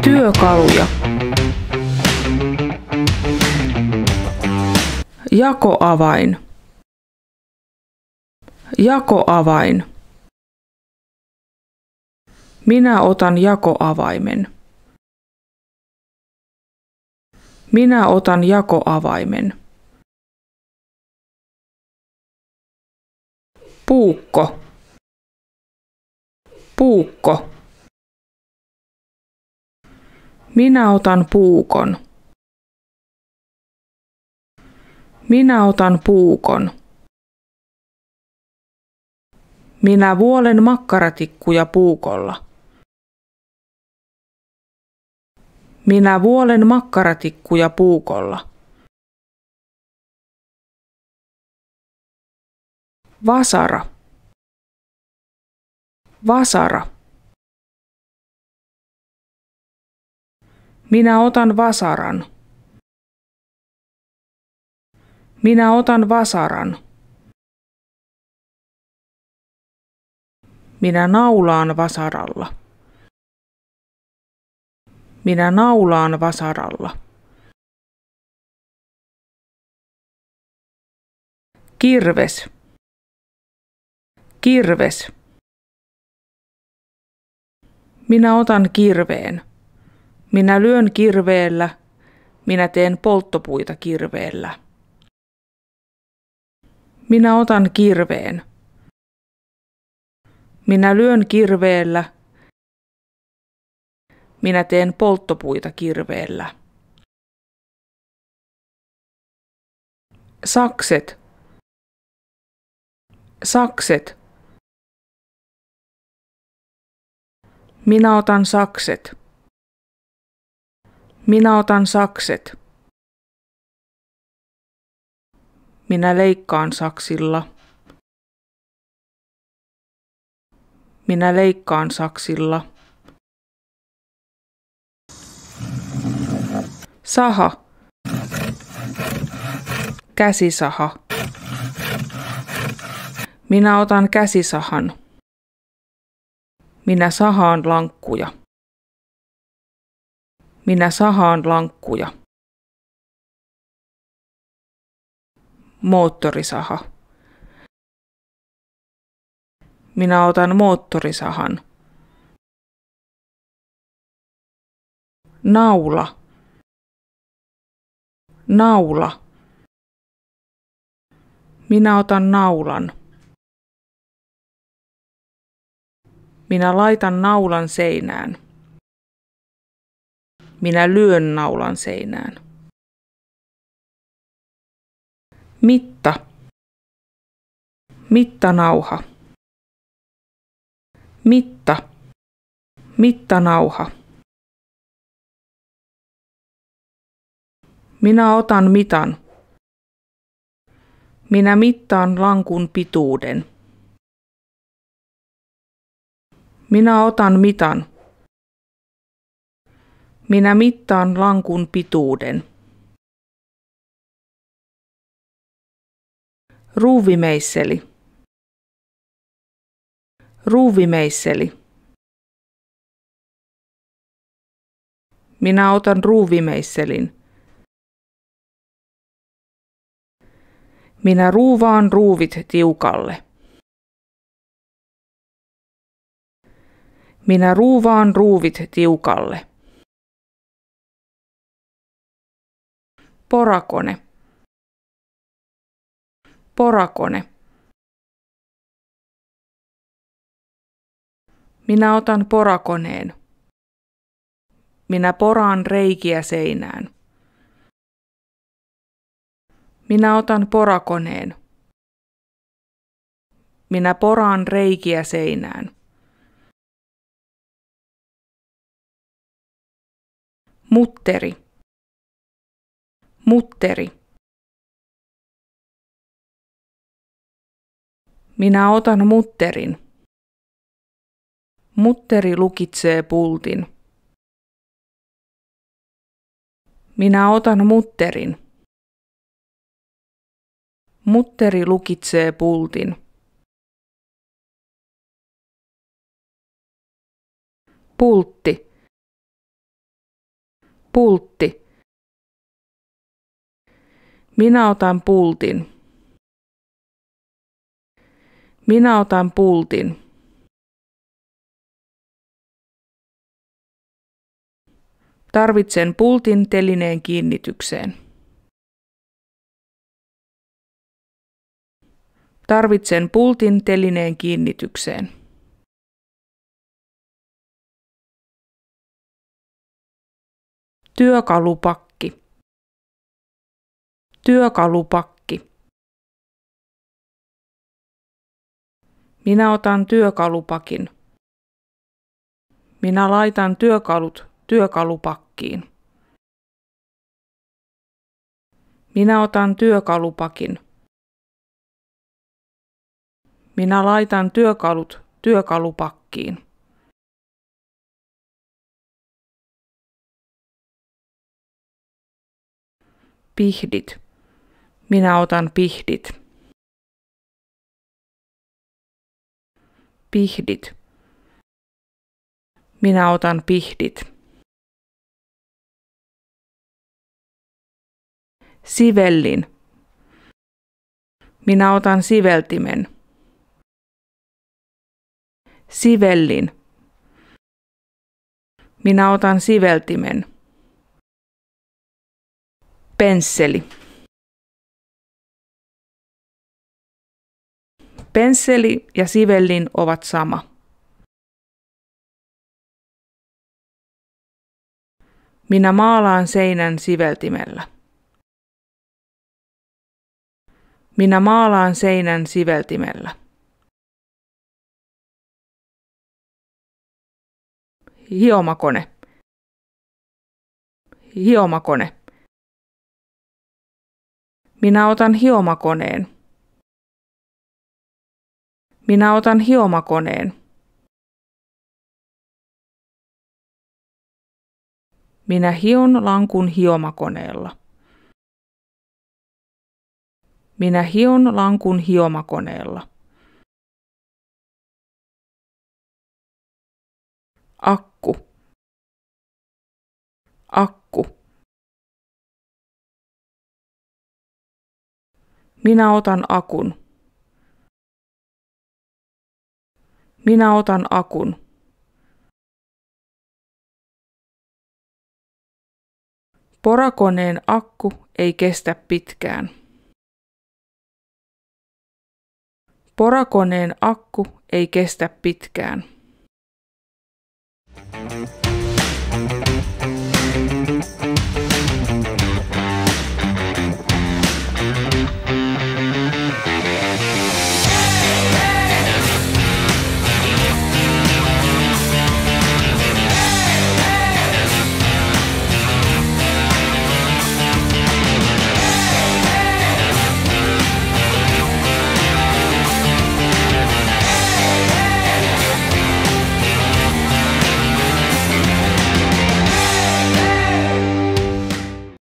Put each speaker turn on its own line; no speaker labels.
Työkaluja. Jakoavain. Jakoavain. Minä otan jakoavaimen. Minä otan jakoavaimen. Puukko. Puukko. Minä otan puukon. Minä otan puukon. Minä vuolen makkaratikkuja puukolla. Minä vuolen makkaratikkuja puukolla. Vasara. Vasara. Minä otan vasaran. Minä otan vasaran. Minä naulaan vasaralla. Minä naulaan vasaralla. Kirves. Kirves. Minä otan kirveen. Minä lyön kirveellä. Minä teen polttopuita kirveellä. Minä otan kirveen. Minä lyön kirveellä. Minä teen polttopuita kirveellä. Sakset. Sakset. Minä otan sakset. Minä otan sakset. Minä leikkaan saksilla. Minä leikkaan saksilla. Saha. Käsisaha. Minä otan käsisahan. Minä sahaan lankkuja. Minä sahaan lankkuja. Moottorisaha. Minä otan moottorisahan. Naula. Naula. Minä otan naulan. Minä laitan naulan seinään. Minä lyön naulan seinään. Mitta. Mittanauha. Mitta. Mittanauha. Minä otan mitan. Minä mittaan lankun pituuden. Minä otan mitan. Minä mittaan lankun pituuden. Ruuvimeisseli. Ruuvimeisseli. Minä otan ruuvimeisselin. Minä ruuvaan ruuvit tiukalle. Minä ruuvaan ruuvit tiukalle. Porakone. Porakone. Minä otan porakoneen. Minä poraan reikiä seinään. Minä otan porakoneen. Minä poraan reikiä seinään. Mutteri. Mutteri. Minä otan mutterin. Mutteri lukitsee pultin. Minä otan mutterin. Mutteri lukitsee pultin. Pultti. Pultti. Minä otan pultin. Minä otan pultin. Tarvitsen pultin telineen kiinnitykseen. Tarvitsen pultin telineen kiinnitykseen. Työkalupakki. Työkalupakki. Minä otan työkalupakin. Minä laitan työkalut työkalupakkiin. Minä otan työkalupakin. Minä laitan työkalut työkalupakkiin. Pihdit. Minä otan pihdit. Pihdit. Minä otan pihdit. Sivellin. Minä otan siveltimen. Sivellin. Minä otan siveltimen. Pensseli. Pensseli ja sivellin ovat sama. Minä maalaan seinän siveltimellä. Minä maalaan seinän siveltimellä. Hiomakone. Hiomakone. Minä otan hiomakoneen. Minä otan hiomakoneen. Minä hion lankun hiomakoneella. Minä hion lankun hiomakoneella. Akku. Akku. Minä otan akun. Minä otan akun. Porakoneen akku ei kestä pitkään. Porakoneen akku ei kestä pitkään.